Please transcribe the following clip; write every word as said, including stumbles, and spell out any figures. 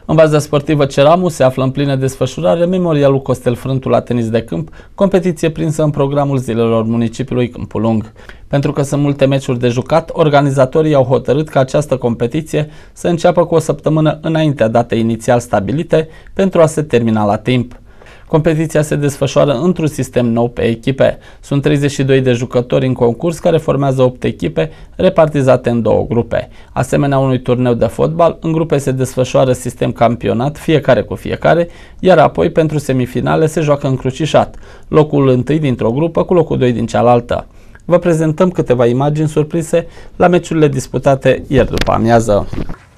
În baza sportivă Ceramu se află în plină desfășurare Memorialul Costel Frântu la tenis de câmp, competiție prinsă în programul zilelor municipiului Câmpul Lung. Pentru că sunt multe meciuri de jucat, organizatorii au hotărât ca această competiție să înceapă cu o săptămână înaintea datei inițial stabilite pentru a se termina la timp. Competiția se desfășoară într-un sistem nou pe echipe. Sunt treizeci și doi de jucători în concurs care formează opt echipe repartizate în două grupe. Asemenea unui turneu de fotbal, în grupe se desfășoară sistem campionat, fiecare cu fiecare, iar apoi pentru semifinale se joacă încrucișat, locul întâi dintr-o grupă cu locul doi din cealaltă. Vă prezentăm câteva imagini surprise la meciurile disputate ieri după amiază.